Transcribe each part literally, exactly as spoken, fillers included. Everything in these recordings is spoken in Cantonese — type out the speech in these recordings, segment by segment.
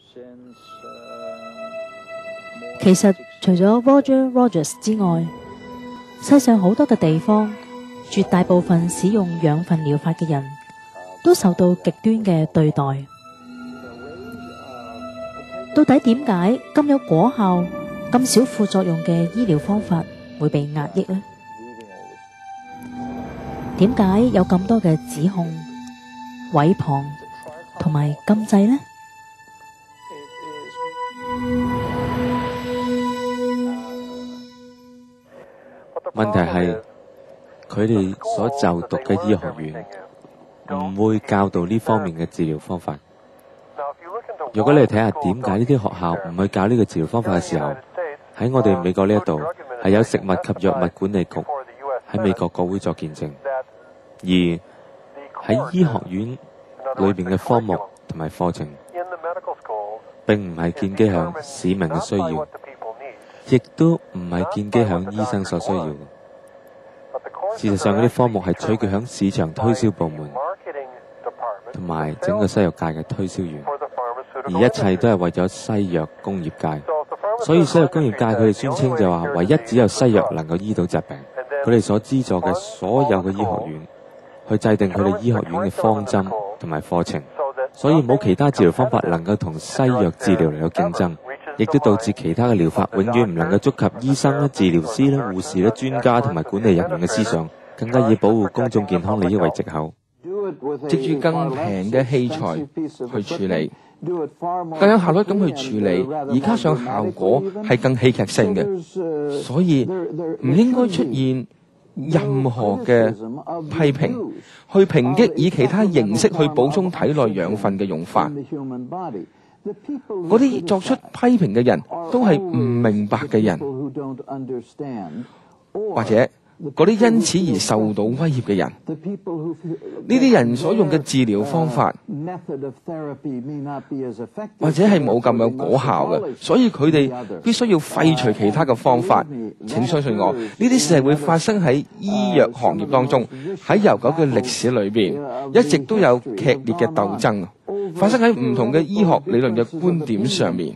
其實除咗 Roger Rogers 之外，世上好多嘅地方，絕大部分使用養分療法嘅人都受到極端嘅對待。到底點解咁有果效、咁少副作用嘅醫療方法會被壓抑呢？點解有咁多嘅指控、毀謗同埋禁制呢？ 問題係佢哋所就讀嘅醫學院唔會教導呢方面嘅治療方法。如果你睇下點解呢啲學校唔去教呢個治療方法嘅時候，喺我哋美國呢一度係有食物及藥物管理局喺美國國會作見證，而喺醫學院裏邊嘅科目同埋課程並唔係建基響市民嘅需要，亦都唔係建基響醫生所需要嘅。事實上，嗰啲科目係取決響市場推銷部門同埋整個西藥界嘅推銷員，而一切都係為咗西藥工業界。所以西藥工業界佢哋宣稱就話，唯一只有西藥能夠醫到疾病。佢哋所資助嘅所有嘅醫學院去制定佢哋醫學院嘅方針同埋課程，所以冇其他治療方法能夠同西藥治療嚟到競爭，亦都導致其他嘅療法永遠唔能夠觸及醫生啦、治療師啦、護士啦、專家同埋管理人員嘅思想，更加以保護公眾健康利益為藉口， 藉住更平嘅器材去處理，更有效率咁去處理，而加上效果係更戲劇性嘅，所以唔應該出現任何嘅批評，去抨擊以其他形式去補充體內養分嘅用法。嗰啲作出批評嘅人都係唔明白嘅人，或者嗰啲因此而受到威脅嘅人，呢啲人所用嘅治療方法或者係冇咁有果效嘅，所以佢哋必須要廢除其他嘅方法。請相信我，呢啲事係會發生喺醫藥行業當中，喺悠久嘅歷史裏邊一直都有劇烈嘅鬥爭，發生喺唔同嘅醫學理論嘅觀點上面。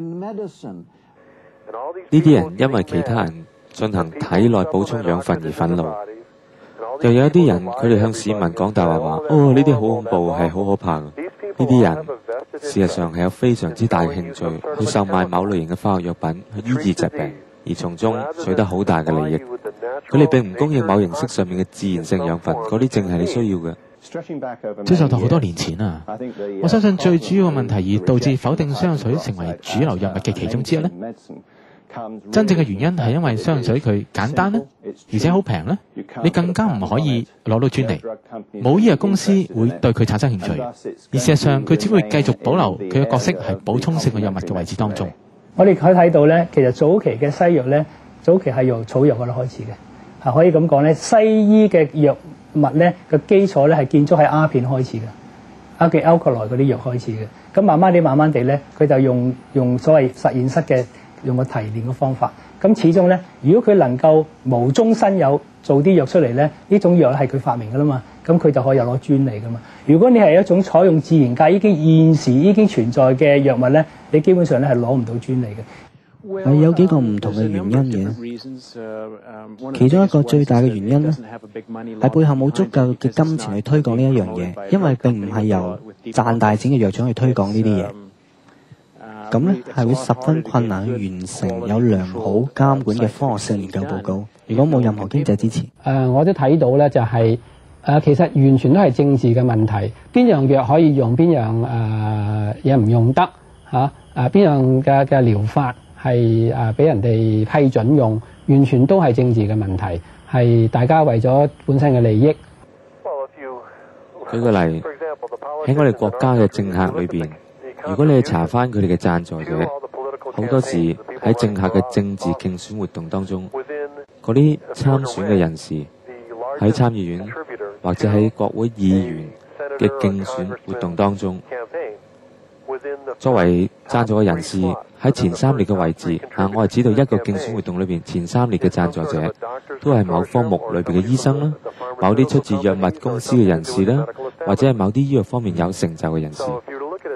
呢啲人因為其他人進行體內補充養分而憤怒，又有一啲人佢哋向市民講大話話，哦，呢啲好恐怖，係好可怕嘅。呢啲人事實上係有非常之大嘅興趣去售賣某類型嘅化學藥品去醫治疾病，而從中取得好大嘅利益。佢哋並唔供應某形式上面嘅自然性養分，嗰啲正係你需要嘅。 追溯到好多年前啊，我相信最主要嘅問題而導致否定雙氧水成為主流藥物嘅其中之一呢，真正嘅原因係因為雙氧水佢簡單咧，而且好平咧，你更加唔可以攞到專利，冇醫藥公司會對佢產生興趣，而事實上佢只會繼續保留佢嘅角色係補充性嘅藥物嘅位置當中。 我哋可以睇到咧，其實早期嘅西藥咧，早期係由草藥嗰度開始嘅，係可以咁講咧，西醫嘅藥物咧嘅基礎咧係建築喺鴉片開始嘅，鴉嘅 alkaloid 嗰啲藥開始嘅，咁慢慢地慢慢地咧，佢就用用所謂實驗室嘅用個提煉嘅方法，咁始終咧，如果佢能夠無中生有做啲藥出嚟咧，呢種藥係佢發明噶啦嘛，咁佢就可以有攞專利噶嘛。如果你係一種採用自然界已經現時已經存在嘅藥物咧，你基本上咧係攞唔到專利嘅。 係有幾個唔同嘅原因嘅，其中一個最大嘅原因咧，係背後冇足夠嘅金錢去推廣呢一樣嘢，因為並唔係由賺大錢嘅藥廠去推廣呢啲嘢，咁咧係會十分困難去完成有良好監管嘅科學性研究報告。如果冇任何經濟支持，誒、 呃、我都睇到咧就係、是、誒、呃、其實完全都係政治嘅問題，邊樣藥可以用，邊樣誒嘢唔用得嚇，誒、啊、邊樣嘅嘅療法係誒俾人哋批准用，完全都係政治嘅問題，係大家為咗本身嘅利益。 舉個例，喺我哋國家嘅政客裏邊，如果你去查翻佢哋嘅贊助者，好多時喺政客嘅政治競選活動當中，嗰啲參選嘅人士喺參議院或者喺國會議員嘅競選活動當中，作為贊助嘅人士喺前三列嘅位置，啊，我係指到一個競選活動裏邊前三列嘅贊助者，都係某科目裏邊嘅醫生啦，某啲出自藥物公司嘅人士啦，或者係某啲醫藥方面有成就嘅人士。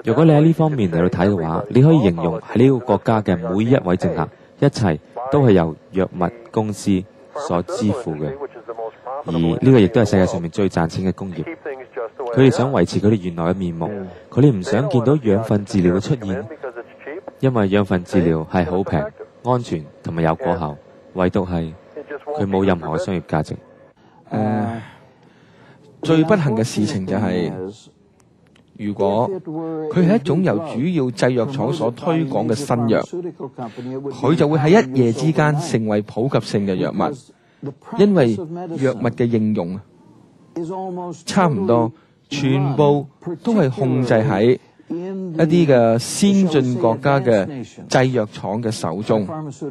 如果你喺呢方面嚟到睇嘅話，你可以形容喺呢個國家嘅每一位政客，一切都係由藥物公司所支付嘅，而呢個亦都係世界上面最賺錢嘅工業。佢哋想維持佢哋原來嘅面目，佢哋唔想見到養分治療嘅出現，因為養分治療係好平、安全同埋有果效，唯獨係佢冇任何商業價值。 誒，最不幸嘅事情就係、是，如果佢係一種由主要製藥廠所推廣嘅新藥，佢就會喺一夜之間成為普及性嘅藥物，因為藥物嘅應用差唔多全部都係控制喺一啲嘅先進國家嘅製藥廠嘅手中，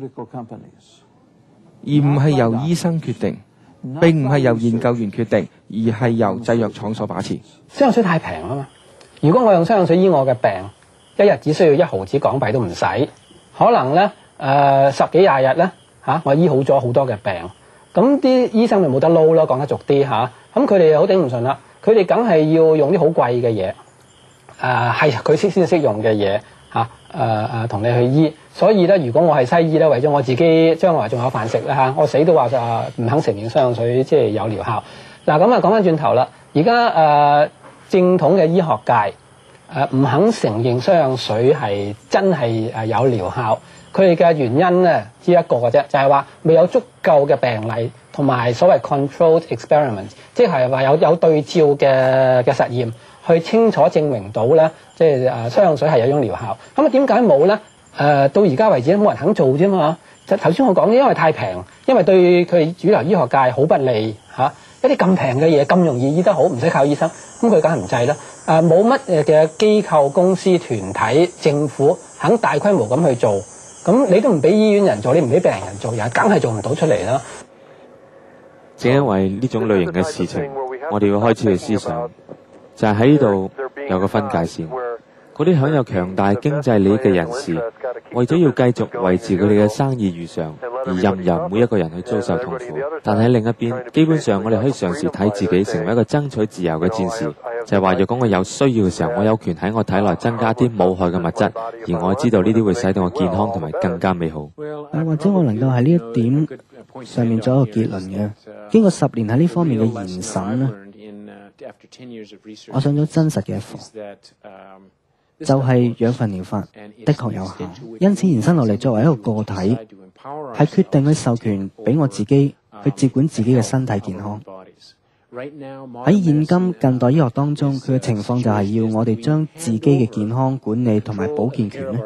而唔係由醫生決定，並唔係由研究員決定，而係由製藥廠所把持。 雙氧水太平啊嘛！如果我用雙氧水醫我嘅病，一日只需要一毫子港幣都唔使，可能咧誒、呃、十幾廿日咧嚇，我醫好咗好多嘅病。咁啲醫生咪冇得撈咯，講得俗啲嚇。咁佢哋又好頂唔順啦，佢哋梗係要用啲好貴嘅嘢，誒係佢識先識用嘅嘢嚇，誒誒同你去醫。所以咧，如果我係西醫咧，為咗我自己將來仲有飯食咧嚇，我死都話就唔肯承認雙氧水即係有療效。嗱咁啊，講翻轉頭啦，而家誒正統嘅醫學界誒唔肯承認雙氧水係真係誒有療效。佢哋嘅原因咧，只一個嘅啫，就係話未有足夠嘅病例同埋所謂 controlled experiment， 即係話有有對照嘅嘅實驗，去清楚證明到咧，即係誒雙氧水係有種療效。咁啊點解冇咧？誒、呃、到而家為止都冇人肯做啫嘛。就頭先我講，因為太平，因為對佢主流醫學界好不利嚇、啊。一啲咁平嘅嘢咁容易醫得好，唔使靠醫生，咁佢梗係唔制啦。誒冇乜嘅機構、公司、團體、政府肯大規模咁去做。咁你都唔俾醫院人做，你唔俾病人做，又梗係做唔到出嚟啦。 正因為呢種類型嘅事情，我哋要開始去思想，就係喺呢度有個分界線。嗰啲享有強大經濟利益嘅人士，為咗要繼續維持佢哋嘅生意如常，而任由每一個人去遭受痛苦。但喺另一邊，基本上我哋可以嘗試睇自己成為一個爭取自由嘅戰士，就係話，若果我有需要嘅時候，我有權喺我體內增加啲冇害嘅物質，而我知道呢啲會使到我健康同埋更加美好。 啊，或者我能夠喺呢一點上面做一個結論嘅。經過十年喺呢方面嘅研審咧，我上咗真實嘅一課。就係養分療法的確有效，因此延伸落嚟，作為一個個體，係決定去授權俾我自己去接管自己嘅身體健康。喺現今近代醫學當中，佢嘅情況就係要我哋將自己嘅健康管理同埋保健權咧，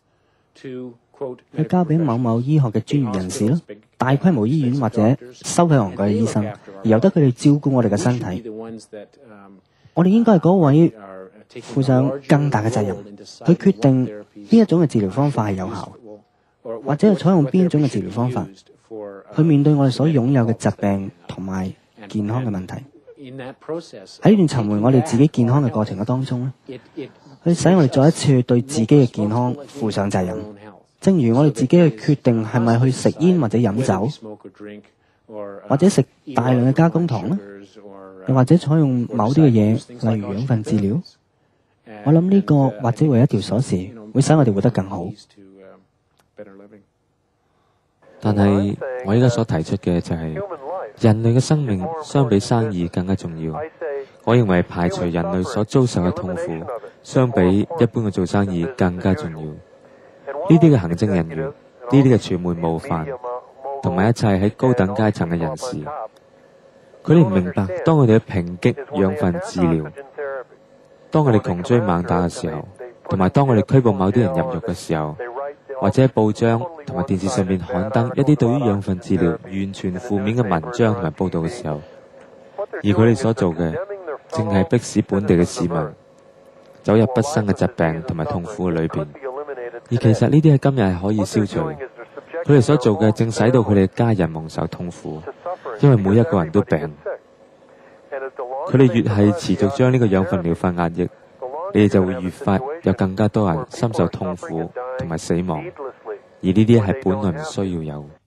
去交俾某某醫學嘅專業人士咯，大規模醫院或者收費昂貴嘅醫生，而由得佢哋照顧我哋嘅身體。我哋應該係嗰位負上更大嘅責任，去決定邊一種嘅治療方法係有效，或者係採用邊一種嘅治療方法去面對我哋所擁有嘅疾病同埋健康嘅問題。喺呢段尋回我哋自己健康嘅過程嘅當中咧，去使我哋再一次去對自己嘅健康負上責任。正如我哋自己去決定係咪去食煙或者飲酒，或者食大量嘅加工糖咧，又或者採用某啲嘅嘢，例如養分治療。我諗呢個或者會有一條鎖匙，會使我哋活得更好。 但係我依家所提出嘅就係、是、人類嘅生命相比生意更加重要。我認為排除人類所遭受嘅痛苦，相比一般嘅做生意更加重要。呢啲嘅行政人員，呢啲嘅傳媒模範，同埋一切喺高等階層嘅人士，佢哋唔明白，當我哋去抨擊養分治療，當我哋窮追猛打嘅時候，同埋當我哋拘捕某啲人入獄嘅時候，或者喺報章同埋電視上面刊登一啲對於養分治療完全負面嘅文章同埋報道嘅時候，而佢哋所做嘅，正係迫使本地嘅市民走入畢生嘅疾病同埋痛苦嘅裏邊。而其實呢啲喺今日係可以消除，佢哋所做嘅正使到佢哋嘅家人蒙受痛苦，因為每一個人都病。佢哋越係持續將呢個養分療法壓抑，你哋就會越發有更加多人深受痛苦同埋死亡，而呢啲係本來唔需要有。